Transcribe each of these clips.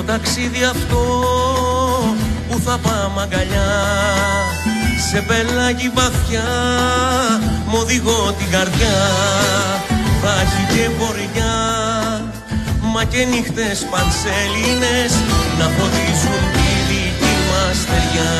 ταξίδι αυτό που θα πάμε αγκαλιά, σε πελάγι βαθιά μ' οδηγώ την καρδιά. Θα έχει και βορειά, μα και νύχτες πανσελίνες να φωτίζουν τη δική μας στεριά.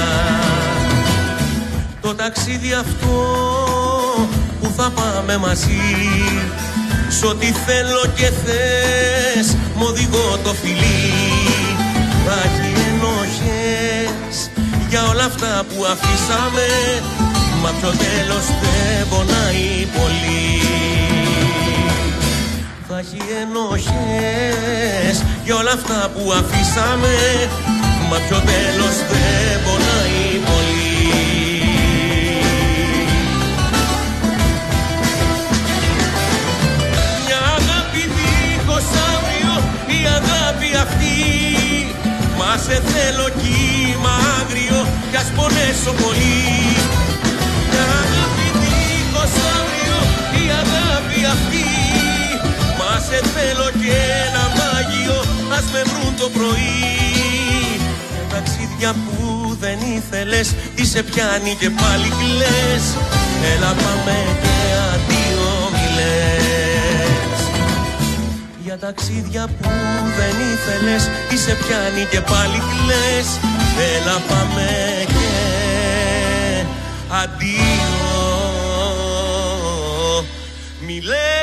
Το ταξίδι αυτό που θα πάμε μαζί, σ' ό,τι θέλω και θες μ' οδηγώ το φιλί. Θα έχει ενοχές για όλα αυτά που αφήσαμε, μα πιο τέλος δεν πονάει πολύ. Θα έχει ενοχές για όλα αυτά που αφήσαμε, μα πιο τέλος δεν πονάει πολύ. Μια αγάπη δίχως αύριο, η αγάπη αυτή, μα σε θέλω κύμα άγριο κι ας πονέσω πολύ. Μια αγάπη δίχως αύριο, η αγάπη αυτή, μα σε θέλω και ένα μάγιο ας με βρουν το πρωί. Ταξίδια που δεν ήθελες, τι σε πιάνει και πάλι κλαις, έλα πάμε και αντίο μη λες. Για ταξίδια που δεν ήθελες, τι σε πιάνει και πάλι κλαις, έλα πάμε και αντίο μη λες.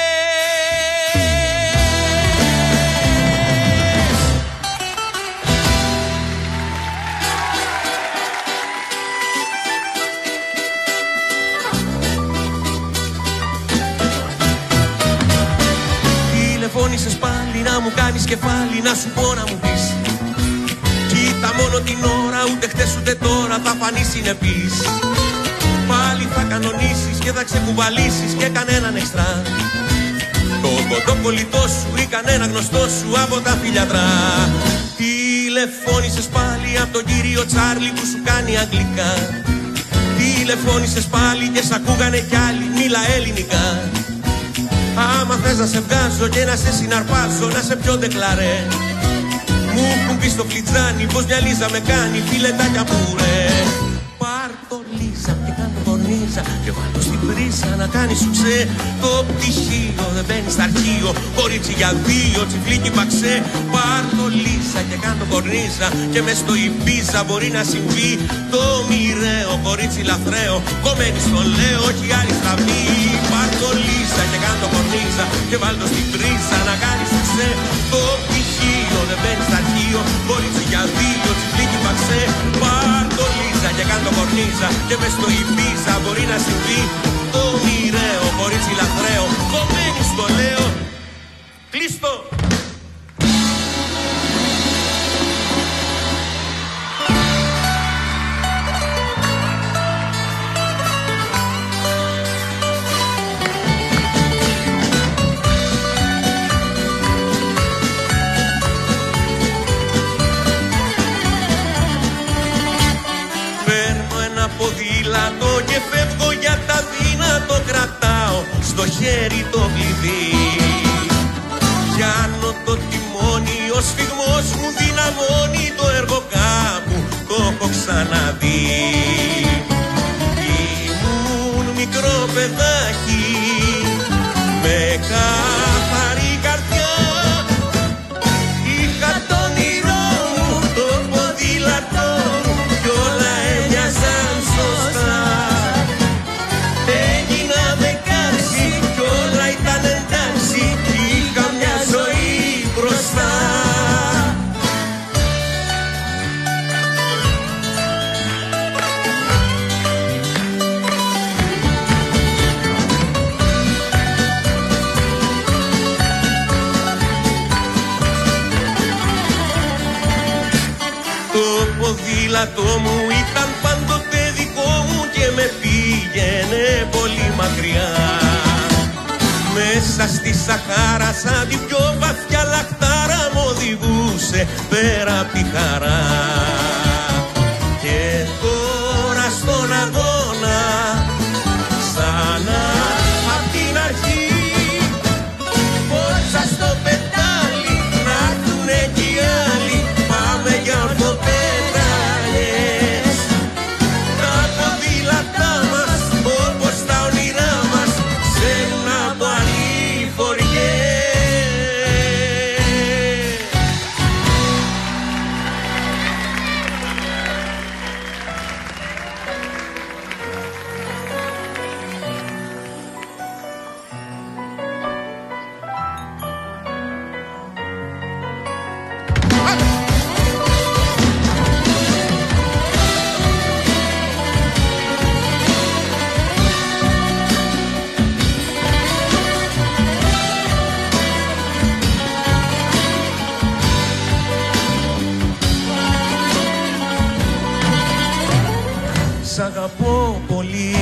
Τηλεφώνησες πάλι να μου κάνεις κεφάλι, να σου πω να μου πεις, κοίτα μόνο την ώρα, ούτε χτες ούτε τώρα θα φανείς συνεπής. Πάλι θα κανονίσεις και θα ξεκουβαλήσεις και κανέναν εξτρά, το κοντό κολλητό σου ή κανένα γνωστό σου από τα φιλιαδρά. Τηλεφώνησες πάλι από τον κύριο Τσάρλι που σου κάνει αγγλικά. Τηλεφώνησες πάλι και σ' ακούγανε κι άλλοι, μίλα ελληνικά. Άμα θες να σε βγάζω και να σε συναρπάζω, να σε πιω ντεκλαρέ, μου έχουν πει στο φλιτζάνι πως μια Λίζα με κάνει φιλετάκια μπουρέ. Πάρ' το Λίζα και κάτω κορνίζα και βάλω στην πρίζα να κάνει σουξέ. Το πτυχίο δεν μπαίνει στα αρχείο, κορίτσι για δύο τσιφλίκι παξέ. Πάρ' το Λίζα και κάτω κορνίζα και μες στο Ιμπίζα μπορεί να συμβεί το μοιραίο κορίτσι λαθρέο, κομμένη στο λέω όχι άλλη στραβή. Πάρ' το Λίζα και κάτω κορνίζα και βάλω στην πρίζα να κάνει σουξέ. Το πτυχίο δεν μπαίνει στα αρχείο, κορίτσι για δύο τσιφλίκι παξέ. Πάρ' το Λίζα και κάτω κορνίζα και μες στο Ιμπίζα μπορεί να συμβεί το μοιραίο κορίτσι λαθρέο, κομμένη στο λέω. Κλείστο! Ποδήλατο και φεύγω για τα δύνατο, κρατάω στο χέρι το κλειδί. Πιάνω το τιμόνι, ο σφιγμός μου δυναμώνει, το έργο κάπου το έχω ξαναδεί. Ήμουν μικρό παιδάκι με καθαρή καρδιά, είχα το όνειρό μου, το ποδήλατο κι όλα έμοιαζαν σωστά. Έγινα 16 κι όλα ήταν εντάξει, είχα μια ζωή μπροστά. Το ποδήλατο μου ήταν πάντοτε δικό μου και με πήγαινε πολύ μακριά. Μέσα στη Σαχάρα σαν την πιο βαθιά λαχτάρα μ' οδηγούσε πέρα απ' τη χαρά. Και τώρα στον αγώνα ξανά απ' την αρχή, πόσα στο πετάλι να έρθουνε κι οι πολύ,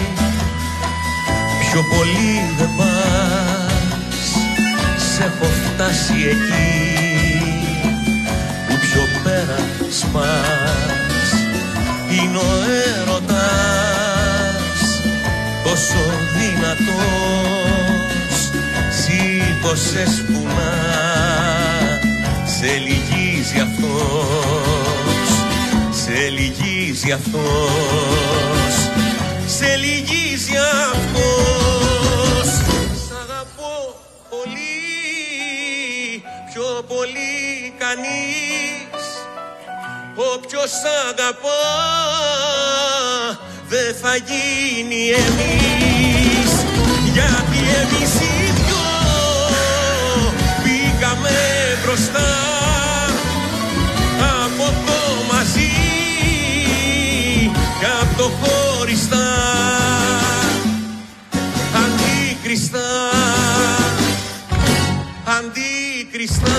πιο πολύ δεν πας. Σ' έχω φτάσει εκεί που πιο πέρα σπάς. Είναι ο έρωτας τόσο δυνατός, σήκωσες πουνά, σε λυγίζει αυτός, σε λυγίζει αυτός, σε λυγίζει αυτός. Σ' αγαπώ πολύ, πιο πολύ κανείς. Όποιος αγαπά δεν θα γίνει εμείς, γιατί εμείς οι δυο πήγαμε μπροστά από το μαζί κι απ' το χωριστά. Αντίκριστα, αντίκριστα.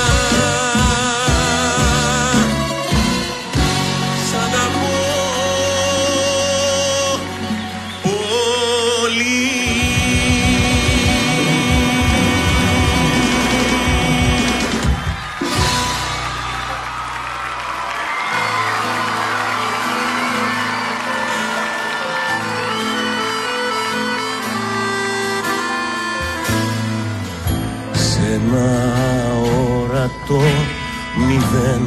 Ένα όρατο μηδέν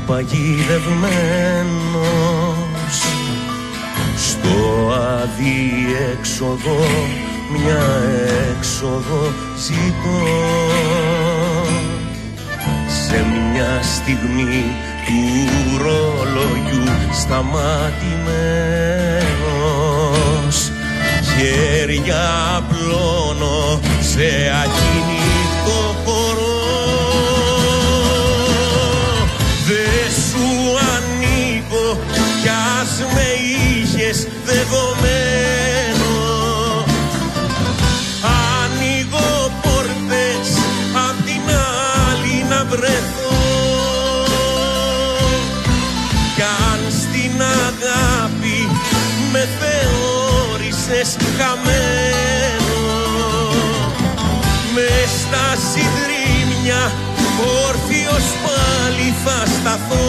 παγιδευμένος, στο αδιέξοδο μια έξοδο ζητώ. Σε μια στιγμή του ρολογιού σταματημένος, χέρια απλώνω σε ακίνητο χώρο. Δε σου ανήκω κι ας με είχες δεδομένο. Ανοίγω πόρτες απ' την άλλη να βρεθώ, κι αν στην αγάπη με θεώρησες χαμένο, μες στα συντρίμμια όρθιος πάλι θα σταθώ.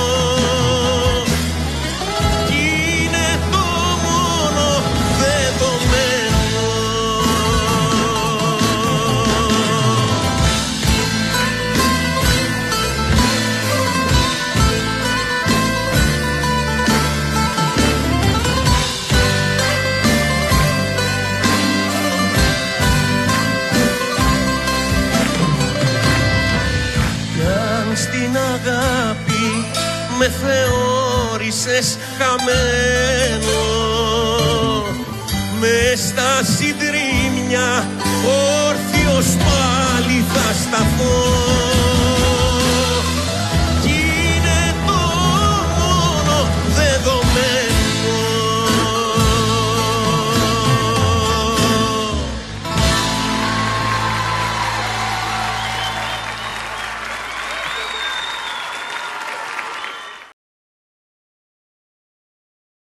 Κι είναι το μόνο δεδομένο. Στην αγάπη με θεώρησες χαμένο, μες στα συντρίμμια όρθιος πάλι θα σταθώ.